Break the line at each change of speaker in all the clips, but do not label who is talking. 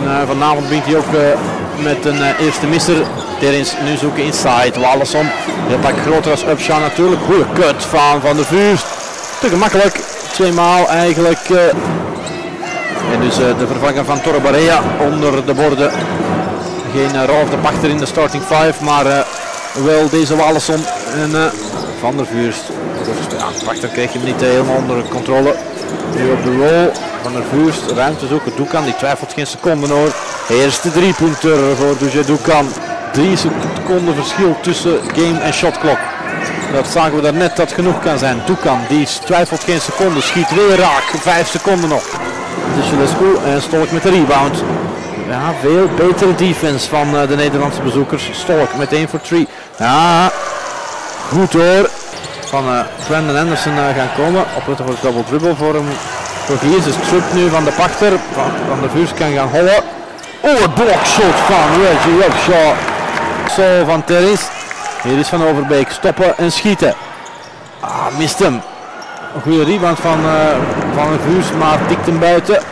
vanavond begint hij ook met een eerste misser. Terens nu zoeken inside. Walleson. Heel pak groter als Upshaw natuurlijk. Goeie cut van der Vuurst. Te gemakkelijk. Tweemaal eigenlijk. En dus de vervanger van Torre Barea onder de borden. Geen Rolf de Pachter in de starting 5, maar wel deze Walleson en Van der Vuurst. Ja, Pachter kreeg hem niet helemaal onder controle. Nu op de roll. Van der Vuurst, ruimte zoeken. Doucan, die twijfelt geen seconde hoor. Eerste driepunter voor Dujet Doucan. 3 seconden verschil tussen game en shotklok. Dat zagen we daarnet dat genoeg kan zijn. Doucan, die twijfelt geen seconde, schiet weer raak. 5 seconden nog. Dujet en Stolk met de rebound. Ja, veel betere defense van de Nederlandse bezoekers. Stolk met 1 voor 3. Ja, goed hoor. Van Brandon Anderson gaan komen. Opletten voor double dribble voor hem. Voor Giers is trip nu van de Pachter. Van de Vuurst kan gaan hollen. Oh, het blokshot van Reggie Upshaw. Zo van Terris. Hier is Van Overbeek. Stoppen en schieten. Ah, mist hem. Een goede rebound van de Vuurst, maar tikt hem buiten.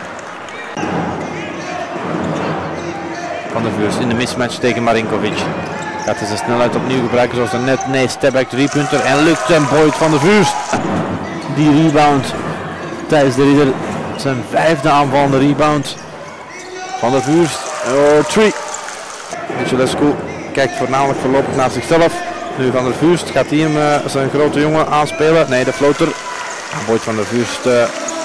Van der Vuurst in de mismatch tegen Marinkovic. Gaat hij zijn snelheid opnieuw gebruiken zoals net. Nee, stepback 3-punter en lukt hem. Boyd van der Vuurst. Die rebound. Thijs de Ridder. Zijn 5e aanvallende rebound. Van der Vuurst. Oh, 3. Nicolescu kijkt voornamelijk voorlopig naar zichzelf. Nu Van der Vuurst. Gaat hij hem zijn grote jongen aanspelen? Nee, de floater. Boyd van der Vuurst